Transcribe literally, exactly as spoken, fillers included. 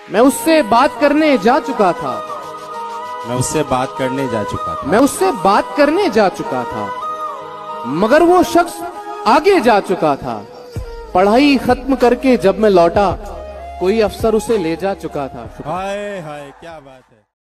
मैं उससे बात करने जा चुका था मैं उससे बात करने जा चुका था मैं उससे बात करने जा चुका था मगर वो शख्स आगे जा चुका था। पढ़ाई खत्म करके जब मैं लौटा कोई अफसर उसे ले जा चुका था। हाय हाय क्या बात है।